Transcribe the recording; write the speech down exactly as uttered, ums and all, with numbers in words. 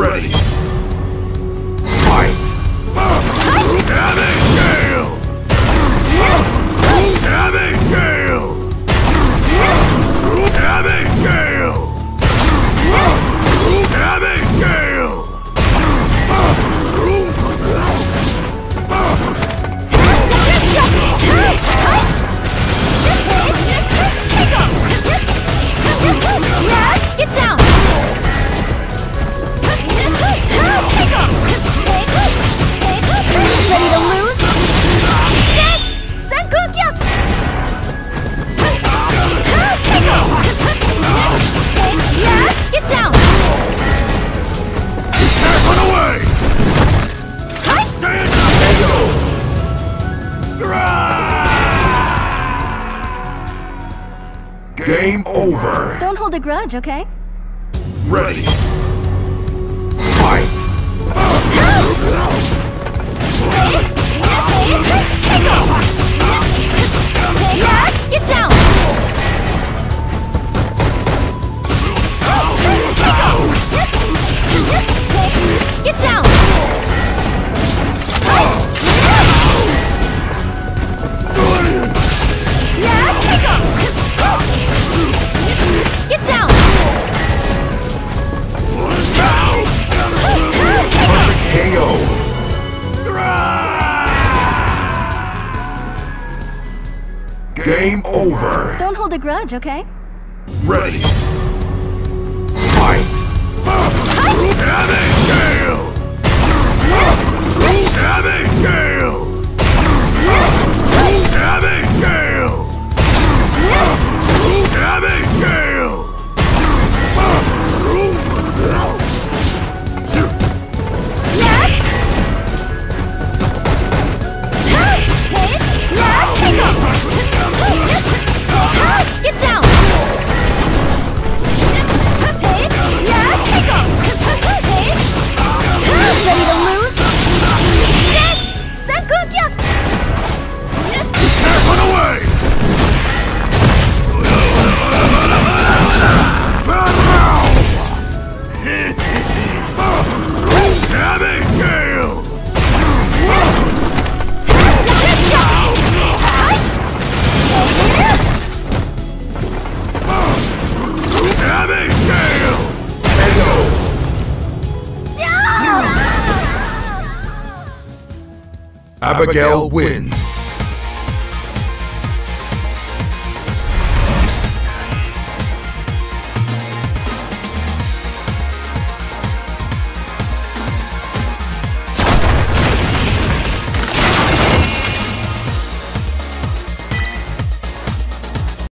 Ready. Fight! Having gale! Having gale! Having gale! Having gale! Get down! Ready to lose? Set! Sankukya! Yeah! Get down! Run away! Stand up! Game over! Don't hold a grudge, okay? Ready! Fight! Yeah! Get down! Get down! Yeah! Take off! Get down! Perfect K O! Game over! Don't hold a grudge, okay? Ready! Fight! Having gale! Having gale! Having gale! Having gale! Get down! Ready to lose? Set! Sankukya! Run away! Having gale! Having gale! K O! Abigail wins.